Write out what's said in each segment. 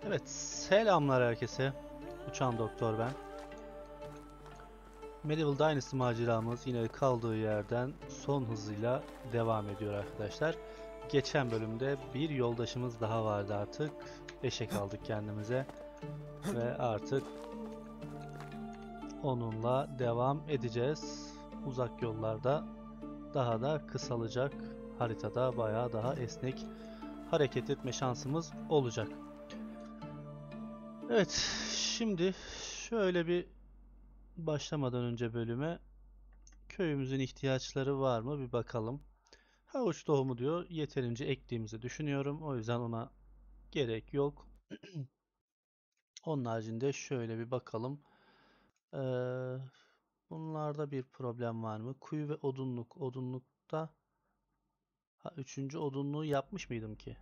Evet, selamlar herkese. Uçan Doktor ben. Medieval Dynasty maceramız yine kaldığı yerden son hızıyla devam ediyor arkadaşlar. Geçen bölümde bir yoldaşımız daha vardı artık. Eşek aldık kendimize ve artık onunla devam edeceğiz. Uzak yollarda daha da kısalacak. Haritada bayağı daha esnek hareket etme şansımız olacak. Evet, şimdi şöyle bir başlamadan önce bölüme köyümüzün ihtiyaçları var mı bir bakalım. Havuç tohumu diyor. Yeterince ektiğimizi düşünüyorum. O yüzden ona gerek yok. Onun haricinde şöyle bir bakalım. Ee, bunlarda bir problem var mı? Kuyu ve odunluk. Odunlukta üçüncü odunluğu yapmış mıydım ki?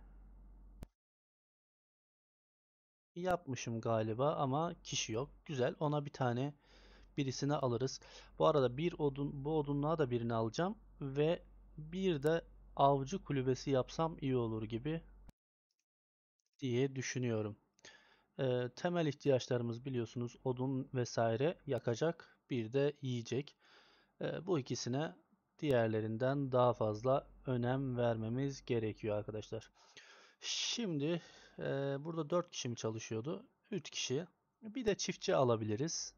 Yapmışım galiba ama kişi yok. Güzel. Ona bir tane birisini alırız. Bu arada bu odunluğa da birini alacağım ve bir de avcı kulübesi yapsam iyi olur gibi diye düşünüyorum. Temel ihtiyaçlarımız biliyorsunuz odun vesaire yakacak, bir de yiyecek. Bu ikisine diğerlerinden daha fazla önem vermemiz gerekiyor arkadaşlar. Şimdi e, burada 4 kişi mi çalışıyordu? 3 kişi. Bir de çiftçi alabiliriz.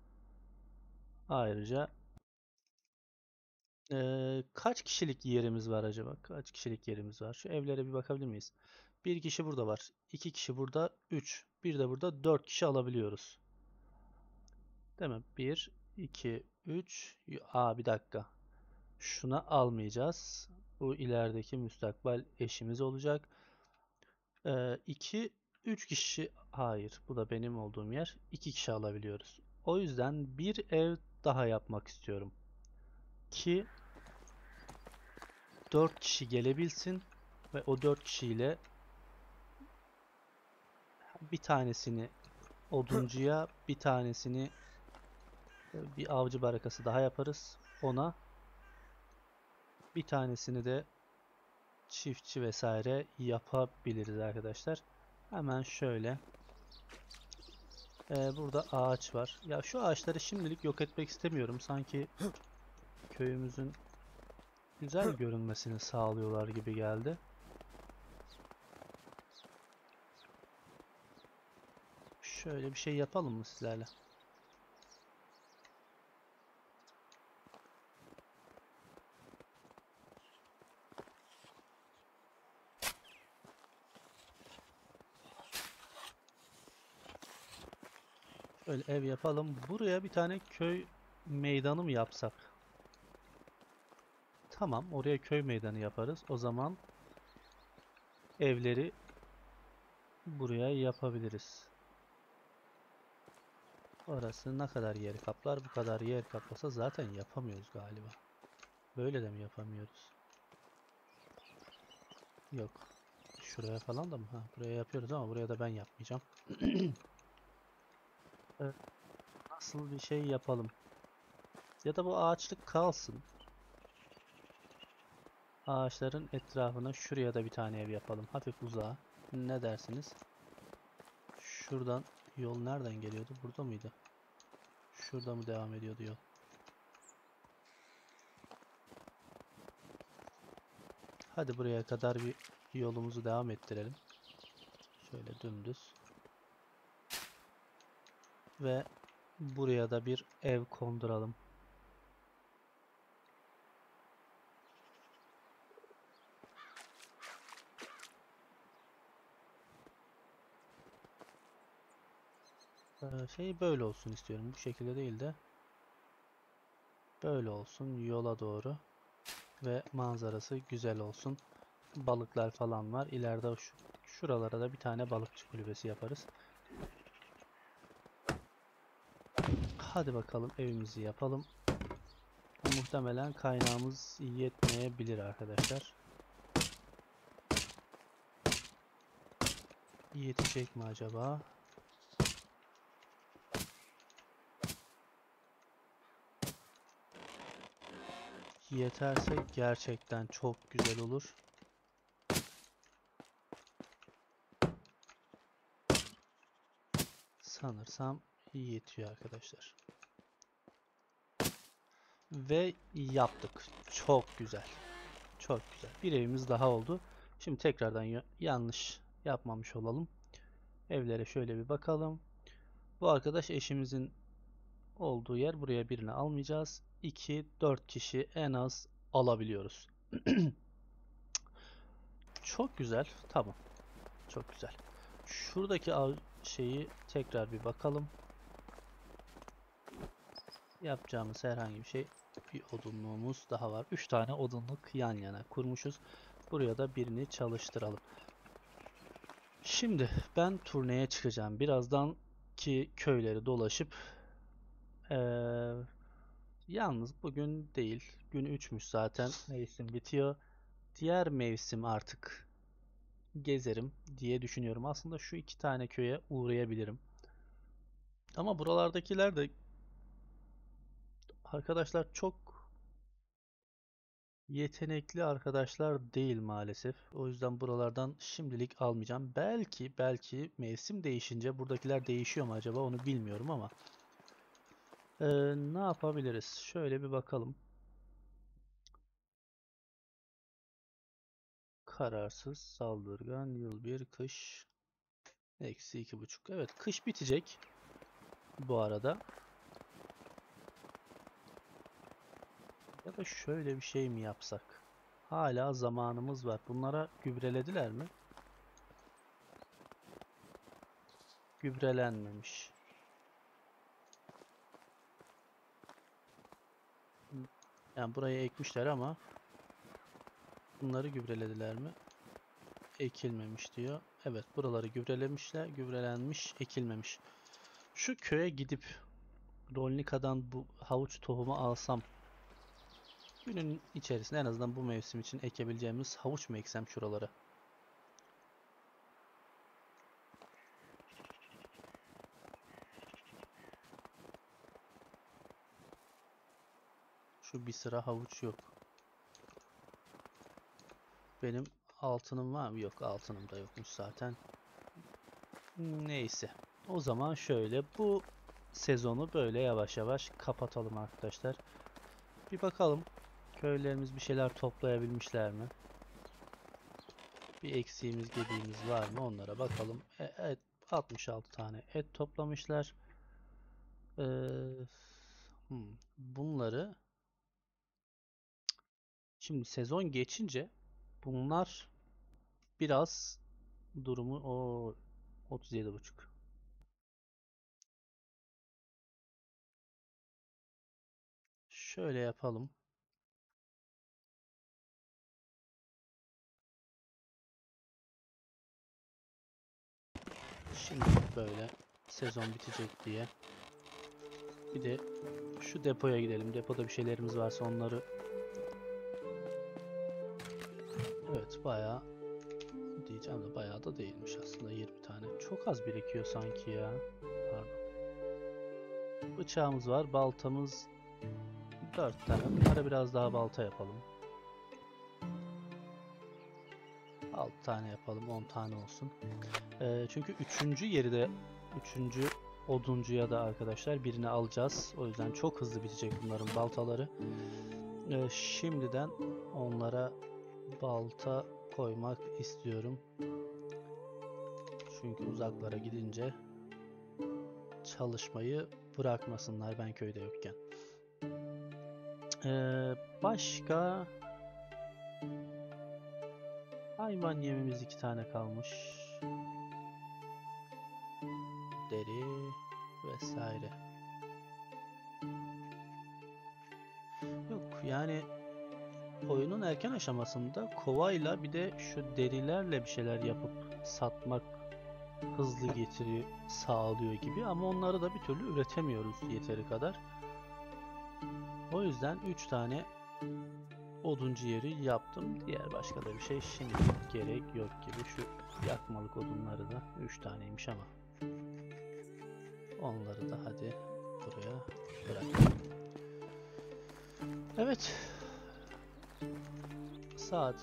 Ayrıca kaç kişilik yerimiz var acaba? Kaç kişilik yerimiz var? Şu evlere bir bakabilir miyiz? Bir kişi burada var. 2 kişi burada. 3. Bir de burada 4 kişi alabiliyoruz. Değil mi? 1, 2, 3. Bir dakika. Şuna almayacağız. Bu ilerideki müstakbel eşimiz olacak. 2, 3 kişi. Hayır. Bu da benim olduğum yer. 2 kişi alabiliyoruz. O yüzden bir ev daha yapmak istiyorum. Ki 4 kişi gelebilsin ve o 4 kişiyle bir tanesini oduncuya, bir tanesini bir avcı barakası daha yaparız. Ona bir tanesini de çiftçi vesaire yapabiliriz arkadaşlar. Hemen şöyle. Burada ağaç var. Ya şu ağaçları şimdilik yok etmek istemiyorum. Sanki köyümüzün güzel görünmesini sağlıyorlar gibi geldi. Şöyle bir şey yapalım mı sizlerle? Şöyle ev yapalım. Buraya bir tane köy meydanı mı yapsak? Tamam, oraya köy meydanı yaparız. O zaman evleri buraya yapabiliriz. Orası ne kadar yer kaplar? Bu kadar yer kaplasa zaten yapamıyoruz galiba. Böyle de mi yapamıyoruz? Yok. Şuraya falan da mı? Ha, buraya yapıyoruz ama buraya da ben yapmayacağım. Evet, nasıl bir şey yapalım? Ya da bu ağaçlık kalsın. Ağaçların etrafına şuraya da bir tane ev yapalım. Hafif uzağa. Ne dersiniz? Şuradan yol nereden geliyordu? Burada mıydı? Şurada mı devam ediyordu yol? Hadi buraya kadar bir yolumuzu devam ettirelim. Şöyle dümdüz. Ve buraya da bir ev konduralım. Şey böyle olsun istiyorum. Bu şekilde değil de böyle olsun yola doğru ve manzarası güzel olsun. Balıklar falan var. İleride şuralara da bir tane balıkçı kulübesi yaparız. Hadi bakalım evimizi yapalım. Muhtemelen kaynağımız yetmeyebilir arkadaşlar. Yetecek mi acaba? Yeterse gerçekten çok güzel olur. sanırsam yetiyor arkadaşlar. Ve yaptık. Çok güzel. Çok güzel. Bir evimiz daha oldu. Şimdi tekrardan yanlış yapmamış olalım. Evlere şöyle bir bakalım. Bu arkadaş eşimizin olduğu yer. Buraya birini almayacağız. 2, 4 kişi en az alabiliyoruz. Çok güzel. Tamam. Çok güzel. Şuradaki şeyi tekrar bir bakalım. Yapacağımız herhangi bir şey. Bir odunluğumuz daha var. 3 tane odunluk yan yana kurmuşuz. Buraya da birini çalıştıralım. Şimdi ben turneye çıkacağım. Birazdan ki köyleri dolaşıp yalnız bugün değil. Gün 3'müş zaten. Mevsim bitiyor. Diğer mevsim artık gezerim diye düşünüyorum. Aslında şu 2 tane köye uğrayabilirim. Ama buralardakiler de arkadaşlar çok yetenekli arkadaşlar değil maalesef. O yüzden buralardan şimdilik almayacağım. Belki mevsim değişince buradakiler değişiyor mu acaba onu bilmiyorum ama ne yapabiliriz? Şöyle bir bakalım. Kararsız, saldırgan, yıl bir, kış. Eksi 2,5. Evet, kış bitecek bu arada. Ya da şöyle bir şey mi yapsak? Hala zamanımız var. Bunlara gübrelediler mi? Gübrelenmemiş. Yani buraya ekmişler ama bunları gübrelediler mi? Ekilmemiş diyor. Evet, buraları gübrelemişler. Gübrelenmiş, ekilmemiş. Şu köye gidip Rolnika'dan bu havuç tohumu alsam günün içerisinde en azından bu mevsim için ekebileceğimiz havuç mu eksem şuralara? Şu bir sıra havuç yok. Benim altınım var mı? Yok, altınım da yokmuş zaten. Neyse. O zaman şöyle bu sezonu böyle yavaş yavaş kapatalım arkadaşlar. Bir bakalım köylerimiz bir şeyler toplayabilmişler mi? Bir eksiğimiz gediğimiz var mı onlara bakalım. Evet, 66 tane et toplamışlar. Ee, Bunları şimdi sezon geçince bunlar biraz durumu 37,5. Şöyle yapalım. Şimdi böyle sezon bitecek diye. Bir de şu depoya gidelim. Depoda bir şeylerimiz varsa onları. Evet, bayağı diyeceğim de bayağı da değilmiş aslında 20 tane. Çok az birikiyor sanki ya. Pardon. Bıçağımız var. Baltamız 4 tane. Bunlara biraz daha balta yapalım. 6 tane yapalım. 10 tane olsun. Çünkü 3. yeri de 3. oduncuya da arkadaşlar birini alacağız. O yüzden çok hızlı bitecek bunların baltaları. Şimdiden onlara balta koymak istiyorum. Çünkü uzaklara gidince çalışmayı bırakmasınlar ben köyde yokken. Başka hayvan yemimiz 2 tane kalmış. Deri vesaire. Yok yani oyunun erken aşamasında kovayla bir de şu derilerle bir şeyler yapıp satmak hızlı getiri sağlıyor gibi ama onları da bir türlü üretemiyoruz yeteri kadar. O yüzden 3 tane oduncu yeri yaptım. Diğer başka da bir şey şimdi gerek yok gibi. Şu yakmalık odunları da 3 taneymiş ama onları da hadi buraya bırak. Evet. Saat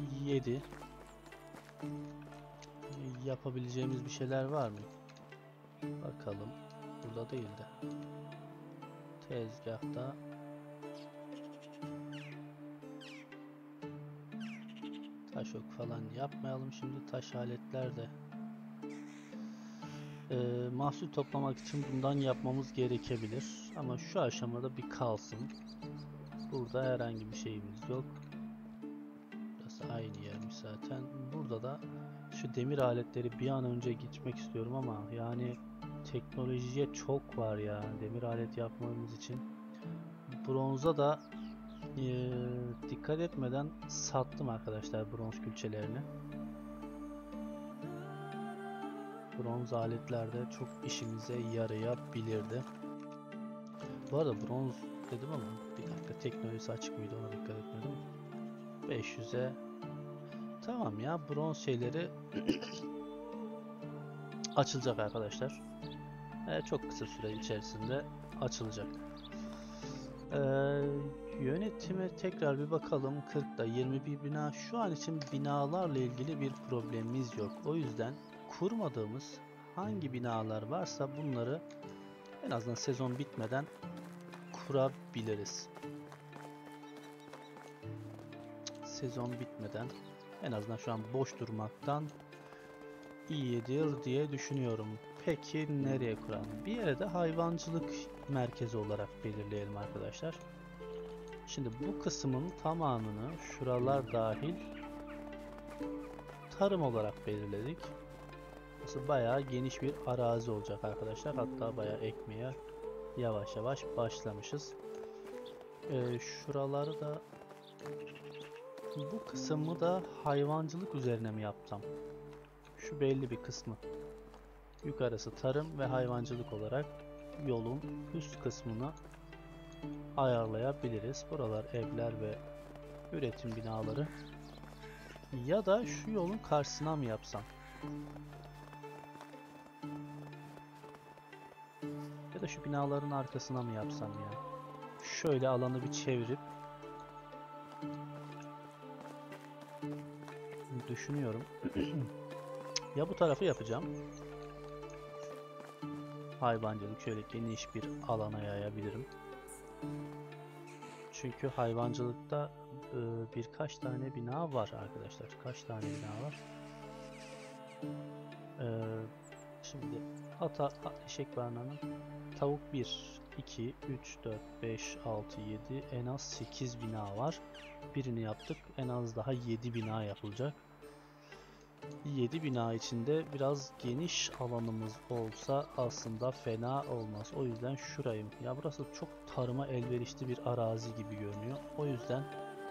7. Yapabileceğimiz bir şeyler var mı? Bakalım. Burada değil de. Tezgahta. Taş ok falan yapmayalım şimdi. Taş aletler de. Mahsul toplamak için bundan yapmamız gerekebilir. Ama şu aşamada bir kalsın. Burada herhangi bir şeyimiz yok. Burası aynı yermiş zaten. Burada da şu demir aletleri bir an önce gitmek istiyorum ama yani teknolojiye çok var ya demir alet yapmamız için. Bronza da dikkat etmeden sattım arkadaşlar bronz külçelerini. Bronz aletlerde çok işimize yarayabilirdi. Bu arada bronz dedim ama bir dakika teknolojisi açık mıydı ona dikkat etmedim. 500'e tamam ya bronz şeyleri açılacak arkadaşlar. Çok kısa süre içerisinde açılacak. Ee, Yönetime tekrar bir bakalım. 40'da 21 bina. Şu an için binalarla ilgili bir problemimiz yok. O yüzden kurmadığımız hangi binalar varsa bunları en azından sezon bitmeden kurabiliriz. Sezon bitmeden en azından şu an boş durmaktan iyidir diye düşünüyorum. Peki nereye kuralım? Bir yere de hayvancılık merkezi olarak belirleyelim arkadaşlar. Şimdi bu kısmın tamamını şuralar dahil tarım olarak belirledik. Burası bayağı geniş bir arazi olacak arkadaşlar. Hatta bayağı ekmeye yavaş yavaş başlamışız. Şuraları da bu kısmı da hayvancılık üzerine mi yapsam? Şu belli bir kısmı. Yukarısı tarım ve hayvancılık olarak yolun üst kısmını ayarlayabiliriz. Buralar evler ve üretim binaları. Ya da şu yolun karşısına mı yapsam? Ya da şu binaların arkasına mı yapsam ya? Şöyle alanı bir çevirip düşünüyorum. Ya bu tarafı yapacağım. Hayvancılık şöyle geniş bir alana yayabilirim. Çünkü hayvancılıkta birkaç tane bina var arkadaşlar. Kaç tane bina var? Şimdi eşek barınağının tavuk 1, 2, 3, 4, 5, 6, 7 en az 8 bina var. Birini yaptık. En az daha 7 bina yapılacak. 7 bina içinde biraz geniş alanımız olsa aslında fena olmaz. O yüzden şurayı, ya burası çok tarıma elverişli bir arazi gibi görünüyor. O yüzden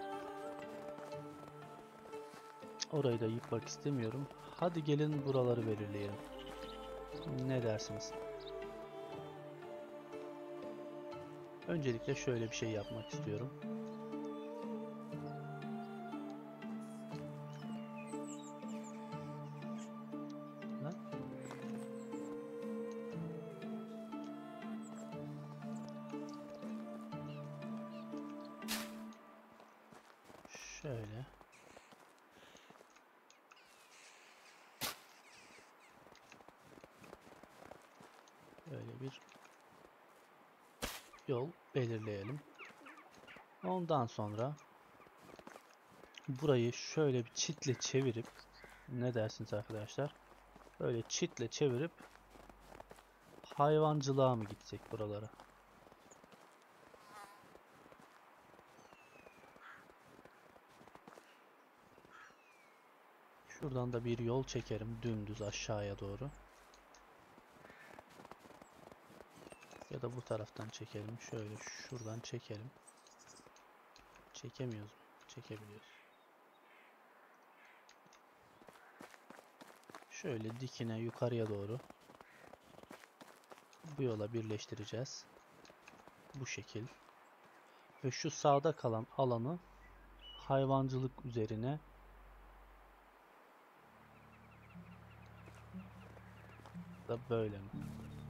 orayı da yıkmak istemiyorum. Hadi gelin buraları belirleyelim. Ne dersiniz? Öncelikle şöyle bir şey yapmak istiyorum. Şöyle. Böyle bir yol belirleyelim. Ondan sonra burayı şöyle bir çitle çevirip, ne dersiniz arkadaşlar? Böyle çitle çevirip hayvancılığa mı gitsek buralara? Şuradan da bir yol çekerim dümdüz aşağıya doğru. Ya da bu taraftan çekelim. Şöyle şuradan çekelim. Çekemiyoruz mu? Çekebiliyoruz. Şöyle dikine yukarıya doğru bu yola birleştireceğiz. Bu şekil. Ve şu sağda kalan alanı hayvancılık üzerine da böyle mi?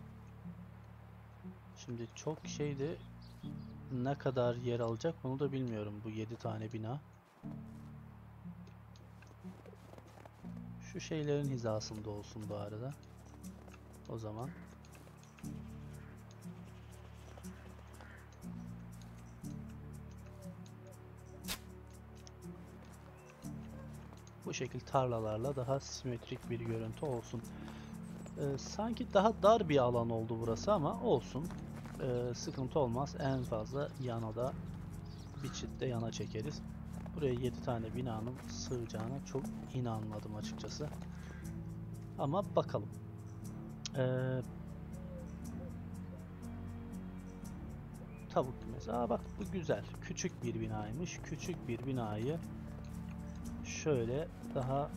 Şimdi çok şeyde ne kadar yer alacak onu da bilmiyorum bu 7 tane bina. Şu şeylerin hizasında olsun bu arada. o zaman. Bu şekil tarlalarla daha simetrik bir görüntü olsun. Sanki daha dar bir alan oldu burası ama olsun. Sıkıntı olmaz. En fazla yana da bir çift de yana çekeriz. Buraya 7 tane binanın sığacağına çok inanmadım açıkçası. Ama bakalım. Tavuk kümesi. Aa bak bu güzel. Küçük bir binaymış. Küçük bir binayı şöyle daha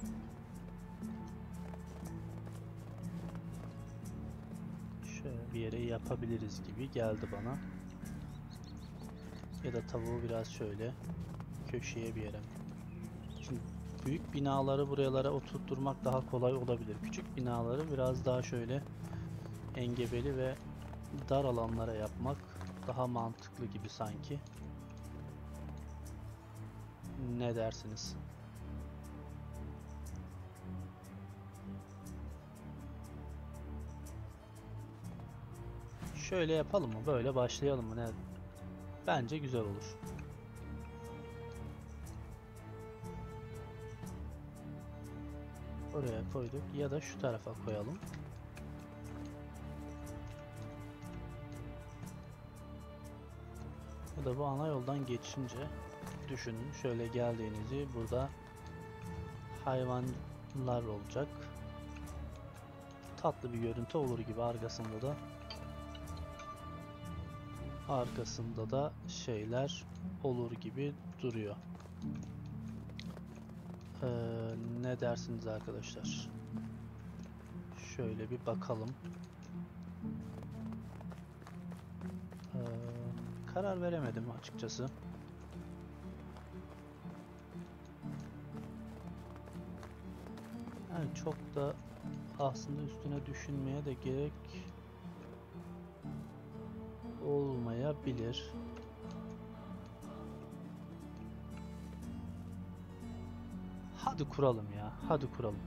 şöyle bir yere yapabiliriz gibi geldi bana. Ya da tavuğu biraz şöyle köşeye bir yere. Şimdi büyük binaları buralara oturtturmak daha kolay olabilir. Küçük binaları biraz daha şöyle engebeli ve dar alanlara yapmak daha mantıklı gibi sanki. Ne dersiniz? Şöyle yapalım mı? Böyle başlayalım mı? Ne? Bence güzel olur. Oraya koyduk ya da şu tarafa koyalım. Ya da bu ana yoldan geçince düşünün şöyle geldiğinizi, burada hayvanlar olacak. Tatlı bir görüntü olur gibi, arkasında da şeyler olur gibi duruyor. Ne dersiniz arkadaşlar? Şöyle bir bakalım. Karar veremedim açıkçası. Yani çok da aslında üstüne düşünmeye de gerek olmayabilir. Hadi kuralım ya. Hadi kuralım.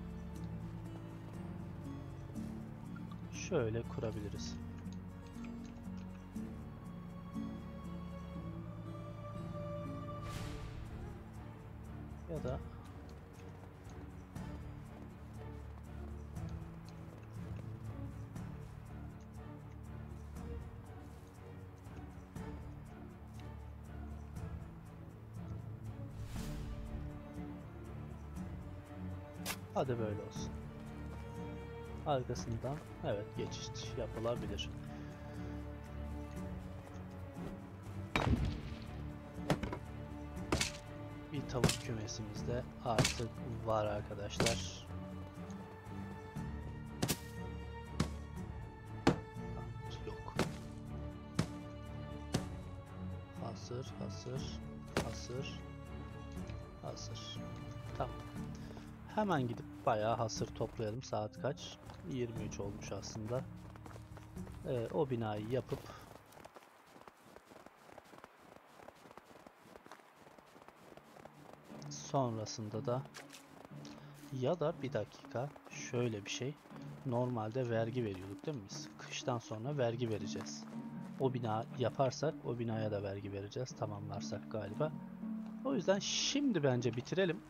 Şöyle kurabiliriz. Ya da hadi böyle olsun. Arkasından evet geçiş yapılabilir. Bir tavuk kümesimiz de artık var arkadaşlar. Yok. Hazır. Tamam. Hemen gidip bayağı hasır toplayalım. Saat kaç? 23 olmuş aslında. O binayı yapıp sonrasında da ya da bir dakika şöyle bir şey. Normalde vergi veriyorduk değil mi biz? Kıştan sonra vergi vereceğiz. O bina yaparsak o binaya da vergi vereceğiz. Tamamlarsak galiba. O yüzden şimdi bence bitirelim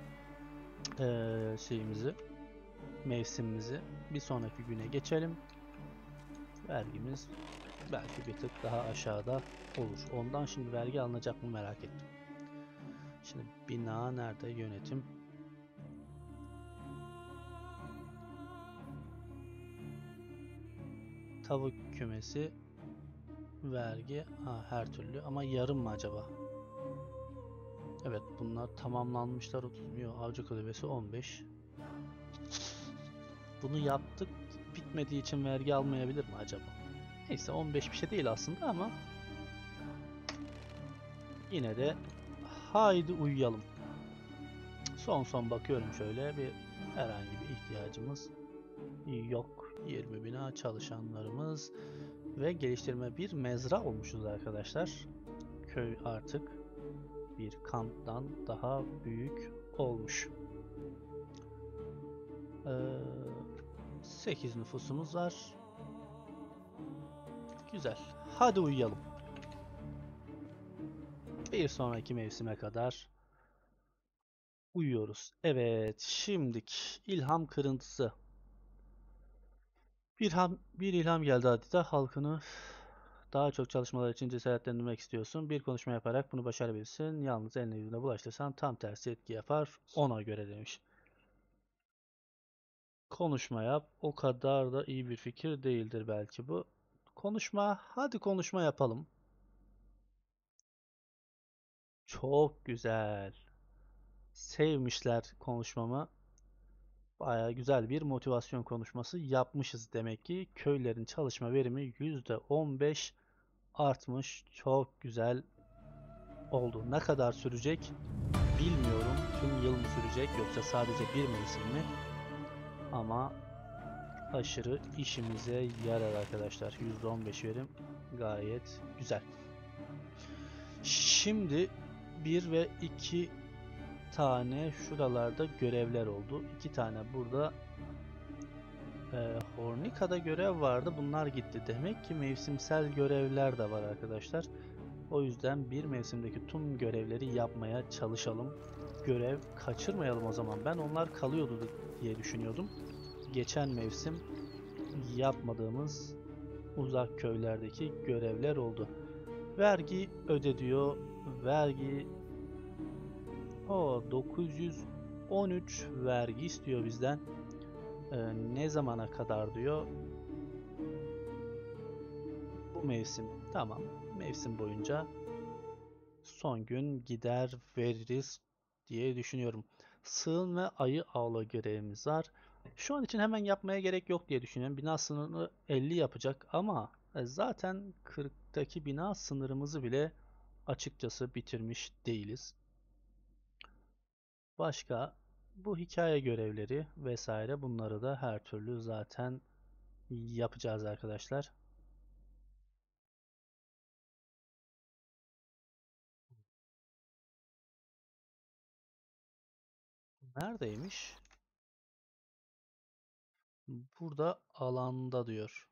şeyimizi, mevsimimizi. Bir sonraki güne geçelim. Vergimiz belki bir tık daha aşağıda olur. Ondan şimdi vergi alınacak mı merak ettim. Şimdi bina nerede? Yönetim. Tavuk kümesi, vergi, her türlü ama yarım mı acaba? Evet bunlar tamamlanmışlar. 30 milyon, avcı kulübesi 15. Bunu yaptık, bitmediği için vergi almayabilir mi acaba? Neyse 15 bir şey değil aslında ama yine de haydi uyuyalım. Son bakıyorum şöyle, bir herhangi bir ihtiyacımız yok. 20 bina çalışanlarımız ve geliştirme bir mezra olmuşuz arkadaşlar. Köy artık bir kamptan daha büyük olmuş. 8 nüfusumuz var. Güzel. Hadi uyuyalım. Bir sonraki mevsime kadar uyuyoruz. Evet, şimdik ilham kırıntısı. Bir ilham geldi adeta. Halkını daha çok çalışmalar için cesaretlendirmek istiyorsun. Bir konuşma yaparak bunu başarabilirsin. Yalnız eline yüzüne bulaştırsan tam tersi etki yapar. Ona göre demiş. Konuşma yap. O kadar da iyi bir fikir değildir belki bu. Konuşma. Hadi konuşma yapalım. Çok güzel. Sevmişler konuşmamı. Baya güzel bir motivasyon konuşması yapmışız demek ki. Köylerin çalışma verimi %15 artmış. Çok güzel oldu. Ne kadar sürecek bilmiyorum. Tüm yıl mı sürecek yoksa sadece bir mevsim mi? Ama aşırı işimize yarar arkadaşlar. %15 verim gayet güzel. Şimdi 1 ve 2 tane şuralarda görevler oldu. 2 tane burada Hornika'da görev vardı. Bunlar gitti. Demek ki mevsimsel görevler de var arkadaşlar. O yüzden bir mevsimdeki tüm görevleri yapmaya çalışalım. Görev kaçırmayalım o zaman. Ben onlar kalıyordu diye düşünüyordum. Geçen mevsim yapmadığımız uzak köylerdeki görevler oldu. Vergi öde diyor. Vergi 913 vergi istiyor bizden. Ne zamana kadar diyor. Bu mevsim. Tamam. Mevsim boyunca son gün gider veririz diye düşünüyorum. Sığın ve ayı avla görevimiz var. Şu an için hemen yapmaya gerek yok diye düşünüyorum. Bina sınırını 50 yapacak ama zaten 40'taki bina sınırımızı bile açıkçası bitirmiş değiliz. Başka bu hikaye görevleri vesaire bunları da her türlü zaten yapacağız arkadaşlar. Neredeymiş? Burada alanda diyor.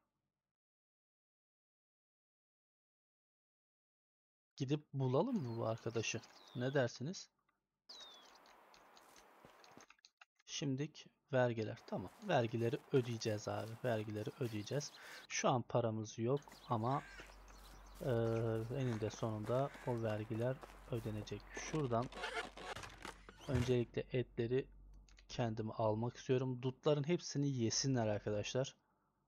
Gidip bulalım mı bu arkadaşı? Ne dersiniz? Şimdik vergiler. Tamam. Vergileri ödeyeceğiz abi. Vergileri ödeyeceğiz. Şu an paramız yok ama eninde sonunda o vergiler ödenecek. Şuradan öncelikle etleri kendime almak istiyorum. Dutların hepsini yesinler arkadaşlar.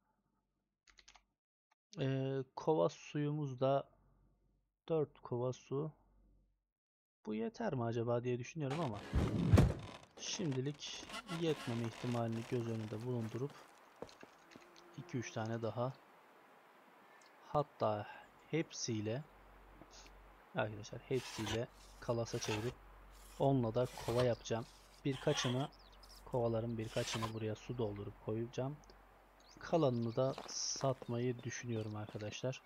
Kova suyumuz da 4 kova su. Bu yeter mi acaba diye düşünüyorum ama şimdilik yetmeme ihtimalini göz önünde bulundurup 2-3 tane daha, hatta hepsiyle arkadaşlar hepsiyle kalasa çevirip onunla da kova yapacağım. Kovaların birkaçını buraya su doldurup koyacağım. Kalanını da satmayı düşünüyorum arkadaşlar.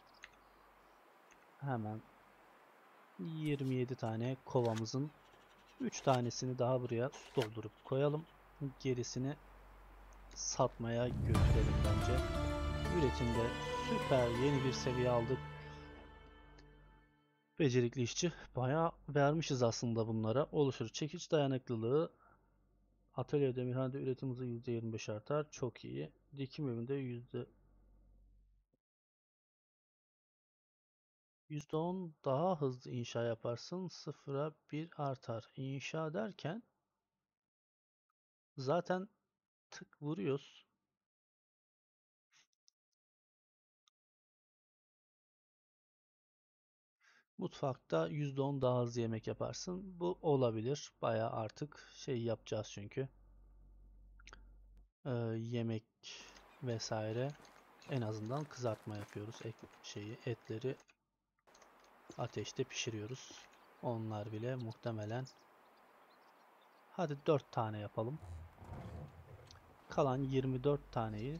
Hemen 27 tane kovamızın 3 tanesini daha buraya su doldurup koyalım. Gerisini satmaya götürelim bence. Üretimde süper yeni bir seviye aldık. Becerikli işçi. Bayağı vermişiz aslında bunlara. Oluşur. Çekiç dayanıklılığı. Atölye demirhanede üretim hızı %25 artar. Çok iyi. Dikim evinde %10 daha hızlı inşa yaparsın. 0'a 1 artar. İnşa derken zaten tık vuruyoruz. Mutfakta %10 daha hızlı yemek yaparsın. Bu olabilir. Bayağı artık şey yapacağız çünkü. Yemek vesaire. En azından kızartma yapıyoruz. Etleri ateşte pişiriyoruz. Onlar bile muhtemelen. Hadi 4 tane yapalım. Kalan 24 taneyi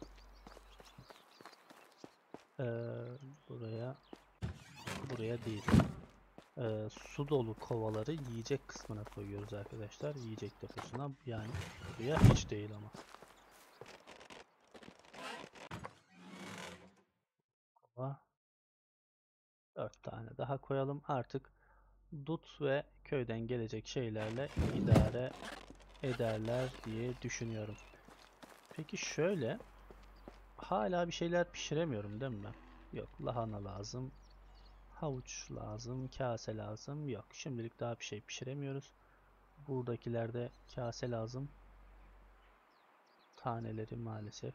buraya değil. Su dolu kovaları yiyecek kısmına koyuyoruz arkadaşlar. Yiyecek deposuna, yani buraya hiç değil ama. 4 tane daha koyalım. Artık dut ve köyden gelecek şeylerle idare ederler diye düşünüyorum. Peki şöyle, hala bir şeyler pişiremiyorum değil mi ben? Yok, lahana lazım, havuç lazım, kase lazım. Yok, şimdilik daha bir şey pişiremiyoruz. Buradakilerde kase lazım. Taneleri maalesef.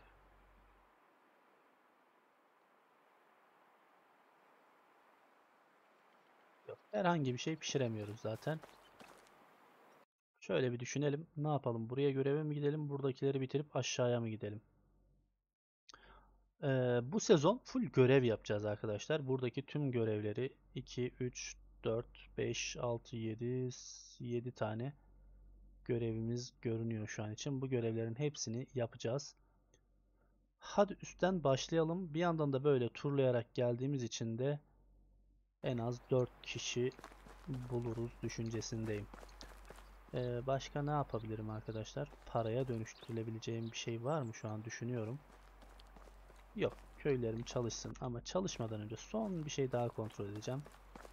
Yok, herhangi bir şey pişiremiyoruz zaten. Şöyle bir düşünelim. Ne yapalım? Buraya göreve mi gidelim? Buradakileri bitirip aşağıya mı gidelim? Bu sezon full görev yapacağız arkadaşlar. Buradaki tüm görevleri 2, 3, 4, 5, 6, 7, 7 tane görevimiz görünüyor şu an için. Bu görevlerin hepsini yapacağız. Hadi üstten başlayalım. Bir yandan da böyle turlayarak geldiğimiz için de en az 4 kişi buluruz düşüncesindeyim. Başka ne yapabilirim arkadaşlar? Paraya dönüştürülebileceğim bir şey var mı şu an düşünüyorum. Yok. Köylerim çalışsın ama çalışmadan önce son bir şey daha kontrol edeceğim.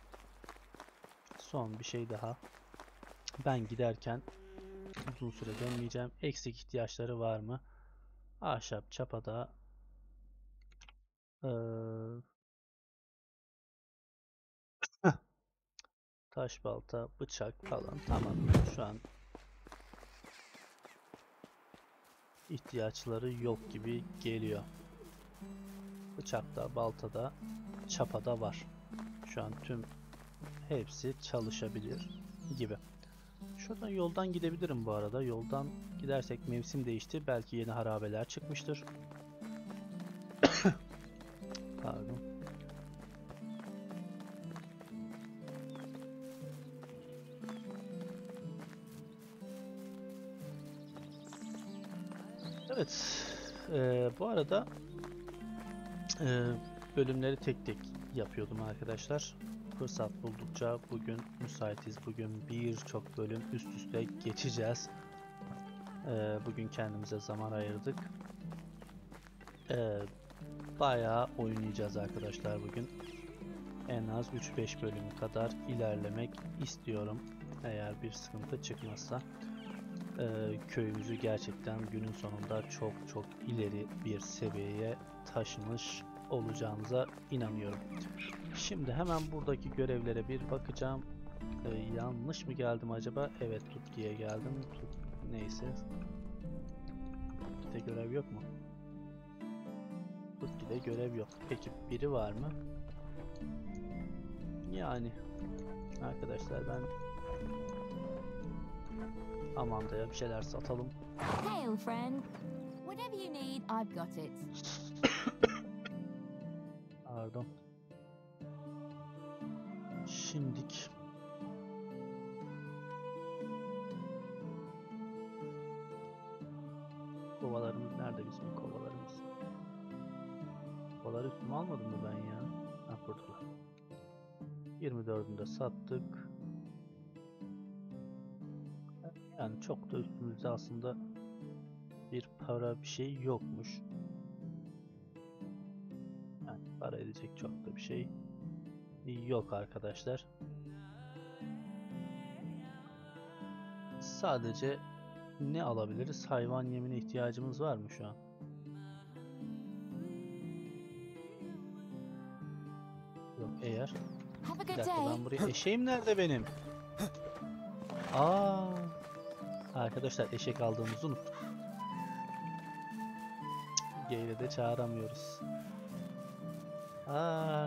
Son bir şey daha. Ben giderken uzun süre dönmeyeceğim. Eksik ihtiyaçları var mı? Ahşap, çapada, ee, taş balta, bıçak falan. Tamam. Şu an ihtiyaçları yok gibi geliyor. Bıçakta, baltada, çapada var. Şu an tüm hepsi çalışabilir gibi. Şuradan yoldan gidebilirim bu arada. Yoldan gidersek mevsim değişti. Belki yeni harabeler çıkmıştır. Pardon. Evet. Bu arada bölümleri tek tek yapıyordum arkadaşlar. Fırsat buldukça bugün müsaitiz. Bugün birçok bölüm üst üste geçeceğiz. Bugün kendimize zaman ayırdık. Bayağı oynayacağız arkadaşlar bugün. En az 3-5 bölüm kadar ilerlemek istiyorum. Eğer bir sıkıntı çıkmazsa. Köyümüzü gerçekten günün sonunda çok çok ileri bir seviyeye taşımış olacağımıza inanıyorum. Şimdi hemen buradaki görevlere bir bakacağım. Yanlış mı geldim acaba? Evet, Tutki'ye geldim. Neyse. Tutki'de görev yok mu? Tutki'de görev yok. Peki biri var mı? Yani arkadaşlar ben Amanda'ya bir şeyler satalım. Hail, friend. Whatever you need, I've got it. Pardon. Şimdik kovalarımız nerede bizim kovalarımız? Kovaları üstüme almadım mı ben ya? Ha, buradalar. 24'ünü de sattık. Yani çok da üstümüzde aslında bir para bir şey yokmuş. Yani para edecek çok da bir şey yok arkadaşlar. Sadece ne alabiliriz? Hayvan yemine ihtiyacımız var mı şu an? Yok eğer. Have a Bir good dakika, day. ben buraya eşeğim nerede benim? Aa, arkadaşlar eşek aldığımızı unuttuk. Geyle de çağıramıyoruz. Aa,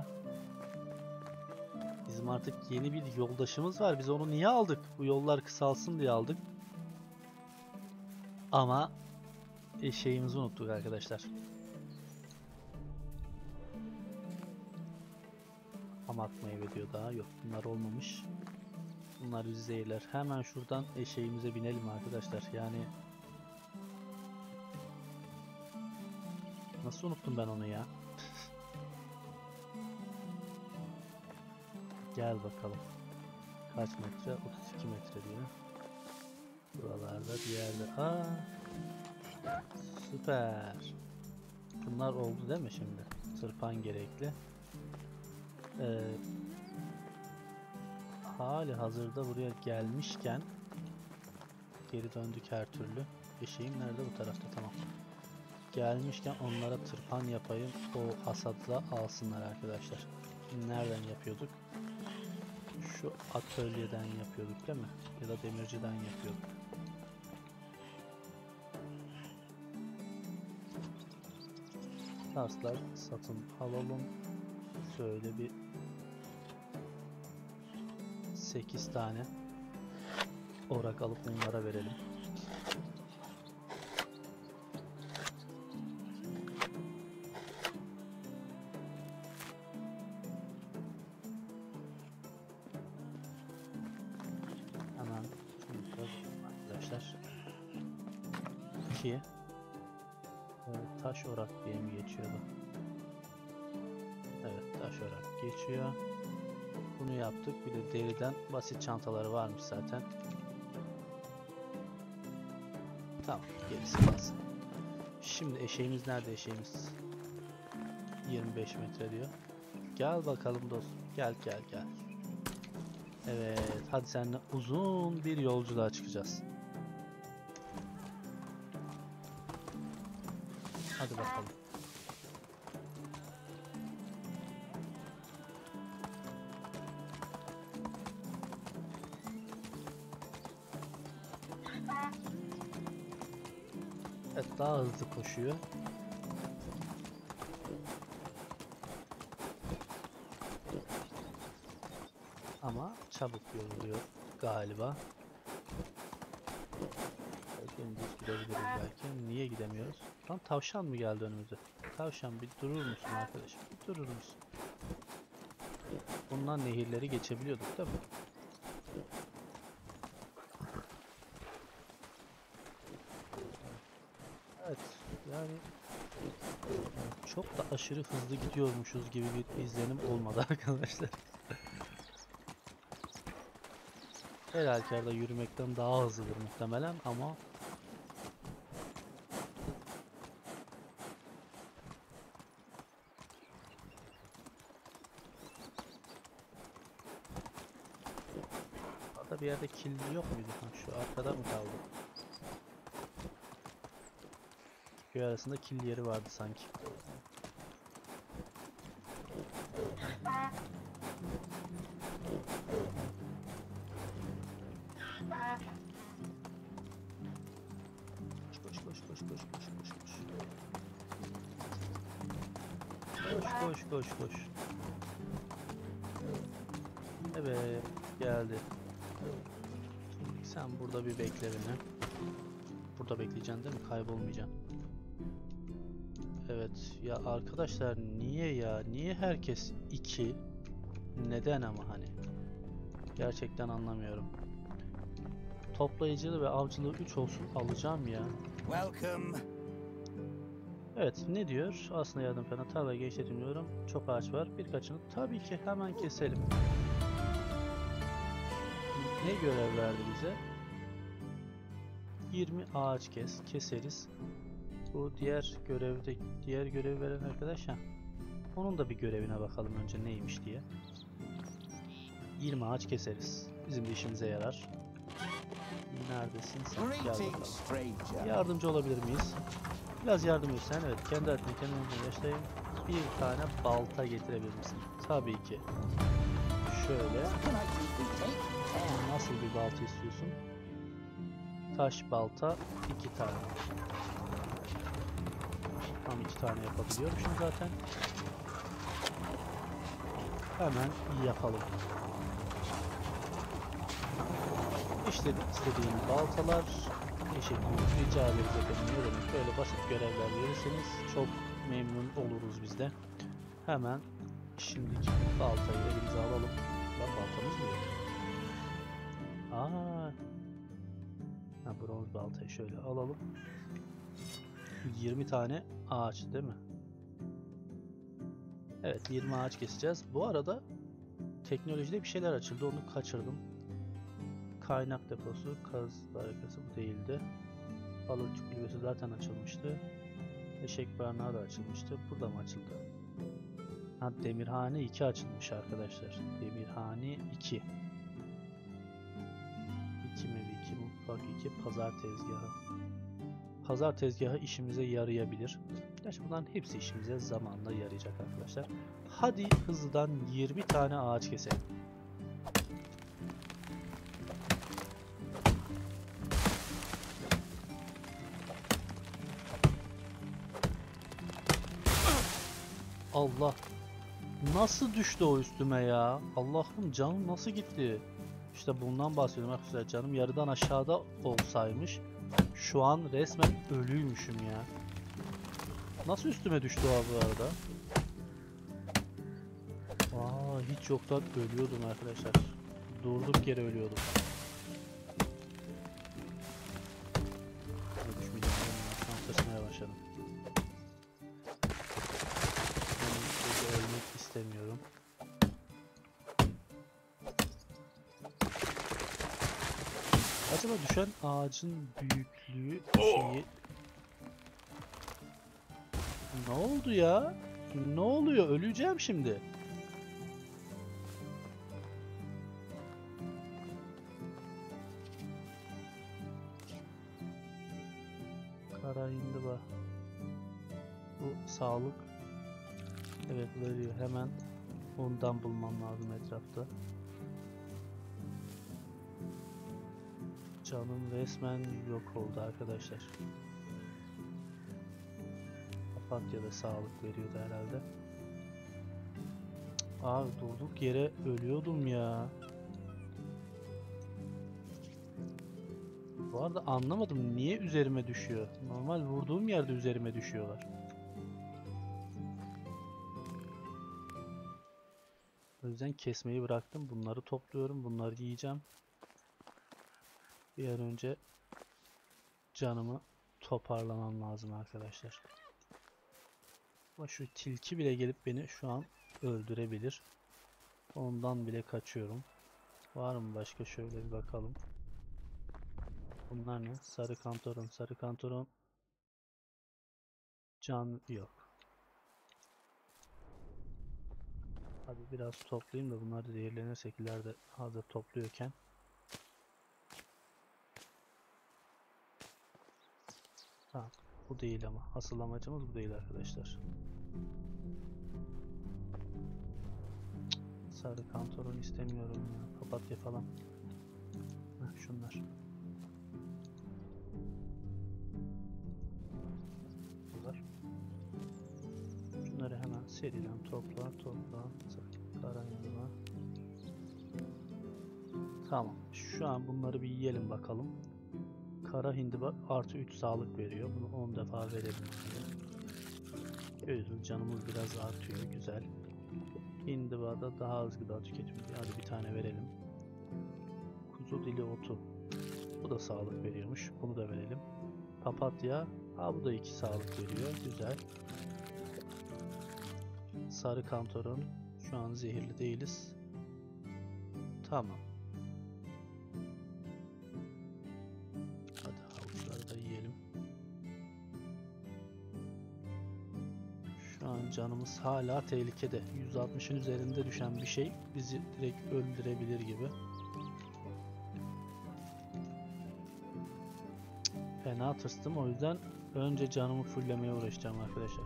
bizim artık yeni bir yoldaşımız var. Biz onu niye aldık? Bu yollar kısalsın diye aldık. Ama eşeğimizi unuttuk arkadaşlar. Hamak meyve diyor daha. Yok, bunlar olmamış. Bunlar bizi zehirler. Hemen şuradan eşeğimize binelim arkadaşlar. Yani nasıl unuttum ben onu ya? Gel bakalım. Kaç metre? 32 metre diyor. Buralarda bir yerde. Aa, süper. Bunlar oldu değil mi şimdi? Tırpan gerekli. Ee, hali hazırda buraya gelmişken geri döndük her türlü. Eşeğim nerede? Bu tarafta, tamam. Gelmişken onlara tırpan yapayım. O hasadla alsınlar arkadaşlar. Nereden yapıyorduk? Şu atölyeden yapıyorduk değil mi? Ya da demirciden yapıyorduk. Tarslar satın alalım. Şöyle bir 8 tane orak alıp onlara verelim. Hemen arkadaşlar 2 taş orak diye mi geçiyordu? Evet, taş orak geçiyor. Bunu yaptık. Bir de deriden basit çantaları varmış zaten. Tamam, gerisi kalsın. Şimdi eşeğimiz nerede eşeğimiz? 25 metre diyor. Gel bakalım dostum. Gel gel gel. Evet, hadi seninle uzun bir yolculuğa çıkacağız. Hadi bakalım. Evet, daha hızlı koşuyor. Ama çabuk yoruluyor galiba. Dümdüz gidebiliriz belki. Niye gidemiyoruz? Lan tavşan mı geldi önümüze? Tavşan bir durur musun arkadaşım? Bir durur musun? Bundan nehirleri geçebiliyorduk değil mi? Evet, yani çok da aşırı hızlı gidiyormuşuz gibi bir izlenim olmadı arkadaşlar. Her halükarda yürümekten daha hızlıdır muhtemelen ama orada bir yerde kilidi yok muydu? Ha, şu arkada mı kaldı? Köy arasında kill yeri vardı sanki. Koş koş koş koş koş koş koş. Koş koş koş koş. Evet, geldi. Sen burada bir bekle beni. Burada bekleyeceksin değil mi? Kaybolmayacaksın. Evet ya arkadaşlar, niye ya? Niye herkes 2? Neden ama hani? Gerçekten anlamıyorum. Toplayıcılığı ve avcılığı 3 olsun, alacağım ya. Welcome. Evet, ne diyor? Aslında yardım falan, tarlayı genişletin diyorum. Çok ağaç var. Birkaçını tabii ki hemen keselim. Ne görev verdi bize? 20 ağaç keseriz. Bu diğer görev veren arkadaş ha. Onun da bir görevine bakalım önce neymiş diye. 20 ağaç keseriz. Bizim de işimize yarar. Neredesin sen? Gel bakalım. Greetings, stranger. Yardımcı olabilir miyiz? Biraz yardım etsen. Evet, kendi hayatını kendine yaşayayım. Bir tane balta getirebilir misin? Tabii ki. Şöyle. What can I do for you? Nasıl bir balta istiyorsun? Taş balta 2 tane. Tam 2 tane yapabiliyormuşum zaten. Hemen yapalım. İşte istediğim baltalar. Teşekkür rica ederiz efendim. Ne demek, böyle basit görevler verirseniz çok memnun oluruz biz de. Hemen şimdiki baltayı elimize alalım. Lan baltamız mı yok? Bronz baltayı şöyle alalım. 20 tane ağaç değil mi? Evet, 20 ağaç keseceğiz. Bu arada teknolojide bir şeyler açıldı, onu kaçırdım. Kaynak deposu, kaz barakası bu değildi. Balıkçı kulübesi zaten açılmıştı. Eşek barınağı da açılmıştı. Burada mı açıldı? Ha, Demirhane 2 açılmış arkadaşlar. Demirhane 2. 2 mevi 2, mutfak 2, pazar tezgahı. Pazar tezgahı işimize yarayabilir. Gerçi bunların hepsi işimize zamanla yarayacak arkadaşlar. Hadi hızlıdan 20 tane ağaç keselim. Allah. Nasıl düştü o üstüme ya? Allah'ım, canım nasıl gitti? İşte bundan bahsediyorum arkadaşlar. Canım yarıdan aşağıda olsaymış şu an resmen ölüymüşüm ya. Nasıl üstüme düştü o bu arada? Aa, hiç yoktan ölüyordum arkadaşlar. Durduk yere ölüyordum. Düşmeyeceğim. Ben tırsmaya başladım. Ben ölmek istemiyorum. Acaba düşen ağacın büyüklüğü şeyi... Ne oldu ya? Ne oluyor? Öleceğim şimdi. Kara hindiba. Bu sağlık. Evet, veriyor. Hemen ondan bulmam lazım etrafta. Canım resmen yok oldu arkadaşlar. Papatya da sağlık veriyordu herhalde. Abi durduk yere ölüyordum ya. Bu arada anlamadım niye üzerime düşüyor. Normal vurduğum yerde üzerime düşüyorlar. O yüzden kesmeyi bıraktım. Bunları topluyorum. Bunları yiyeceğim. Bir an önce canımı toparlamam lazım arkadaşlar. Ama şu tilki bile gelip beni şu an öldürebilir. Ondan bile kaçıyorum. Var mı başka, şöyle bir bakalım. Bunlar ne? Sarı kantaron, sarı kantaron. Can yok. Hadi biraz toplayayım da bunlar da zehirlenirse, ikiler de hazır topluyorken. Tamam. Bu değil ama. Asıl amacımız bu değil arkadaşlar. Sarı kantaron istemiyorum ya. Papatya falan. Heh, şunlar. Bunlar. Şunları hemen seriden topla. Karayoluna. Tamam. Şu an bunları bir yiyelim bakalım. Kara hindiba artı 3 sağlık veriyor. Bunu 10 defa verelim. Görüyorsunuz canımız biraz artıyor. Güzel. Hindibada daha az gıda tüketimi. Hadi bir tane verelim. Kuzu dili otu. Bu da sağlık veriyormuş. Bunu da verelim. Papatya. Ha, bu da 2 sağlık veriyor. Güzel. Sarı kantaron. Şu an zehirli değiliz. Tamam. Hadi havuçları da yiyelim. Şu an canımız hala tehlikede. 160'ın üzerinde düşen bir şey bizi direkt öldürebilir gibi. Fena tırstım, o yüzden önce canımı fulllemeye uğraşacağım arkadaşlar.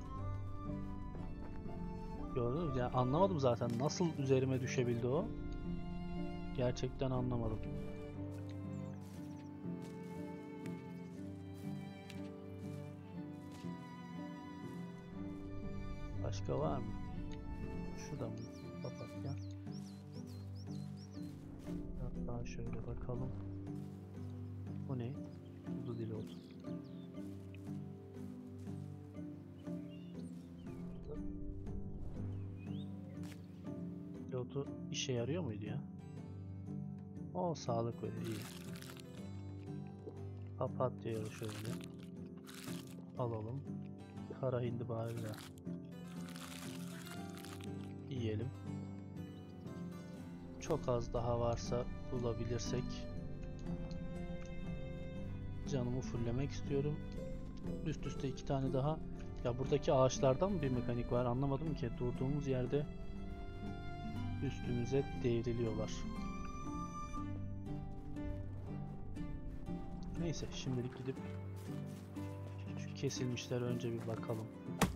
Gördünüz mü? Yani anlamadım zaten nasıl üzerime düşebildi o. Gerçekten anlamadım. Başka var mı? Şurada mı? Papatya. Hatta şöyle bakalım. Bu ne? Kuzu dili otu. Otu işe yarıyor muydu ya? O sağlık veriyor, iyi. Papatya'yı şöyle alalım. Kara hindibayı da yiyelim. Çok az daha varsa bulabilirsek canımı fulllemek istiyorum. Üst üste 2 tane daha. Ya buradaki ağaçlardan mı bir mekanik var anlamadım ki. Durduğumuz yerde üstümüze devriliyorlar. Neyse şimdilik gidip şu kesilmişler önce bir bakalım.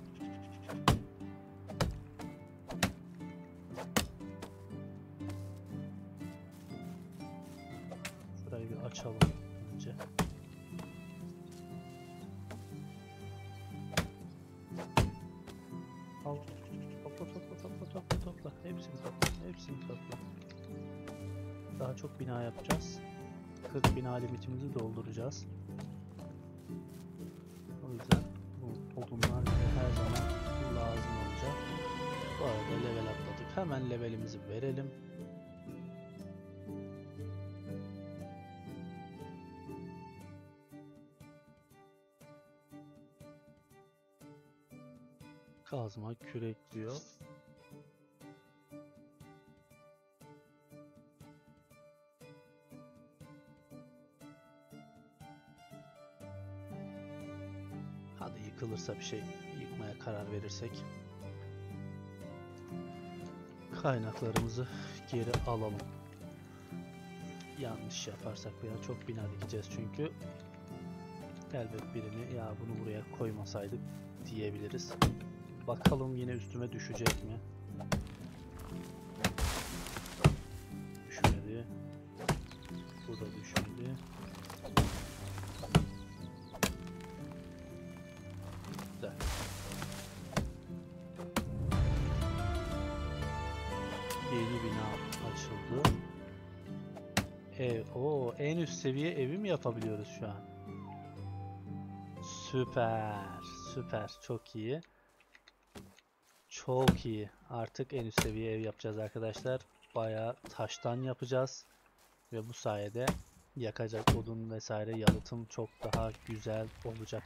Şurayı bir açalım önce. Al. Topla. Hepsini topla. Daha çok bina yapacağız. 40 bina limitimizi dolduracağız. O yüzden bu odunlar bize her zaman lazım olacak. Bu arada level atladık. Hemen levelimizi verelim. Kazma, kürek diyor. Hadi yıkılırsa bir şey yıkmaya karar verirsek. Kaynaklarımızı geri alalım. Yanlış yaparsak veya çok bina dikeceğiz çünkü. Elbet birini ya bunu buraya koymasaydık diyebiliriz. Bakalım yine üstüme düşecek mi? Düşmedi. Bu da düşmedi. Güzel. Yeni bina açıldı. O en üst seviye evi mi yapabiliyoruz şu an? Süper, çok iyi. Çok iyi. Artık en üst seviye ev yapacağız arkadaşlar. Bayağı taştan yapacağız. Ve bu sayede yakacak odun vesaire yalıtım çok daha güzel olacak.